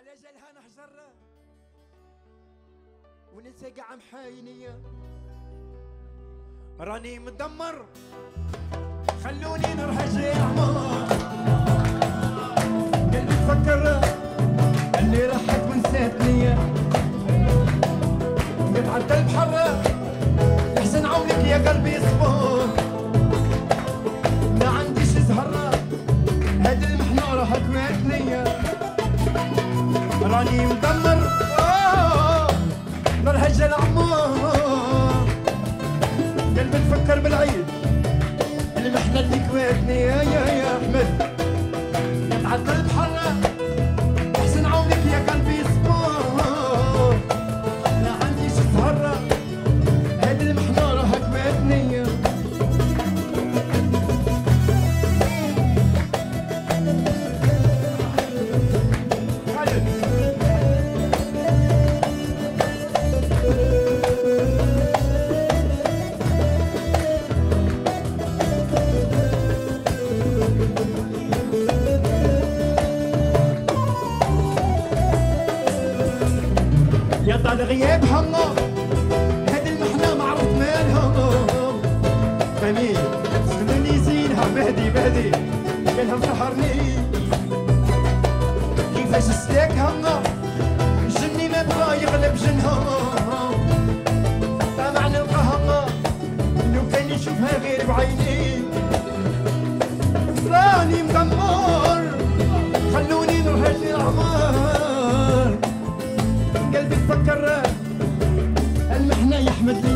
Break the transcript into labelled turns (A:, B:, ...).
A: على جالها نهجر وننسى قاع محاينية راني مدمر خلوني نرهج العمر قلبي تفكر اللي راحت ونساتني يتعدى البحر يحسن عونك يا قلبي صبور ما عنديش زهرة هاد المحنة راح كواتني راني مدمر نرهج العمر قلبي تفكر بالعيد المحنة اللي كواتني يا أحمد يتعدى البحر يحسن عونك يا قلبي صبور ما عنديش زهرة هاد المحنة راح كواتني يطلع الغياب همه هاد المحنة معروف مالهم امين سخنوني زينها بهدي قالها مسحرني كيفاش السلاك همه جني ما بغا يغلب جنهم طمع نلقى همه لو كان يشوفها غير بعيني راني مدمر خلوني نرهج العمر قلبي تفكر المحنة يحمد لي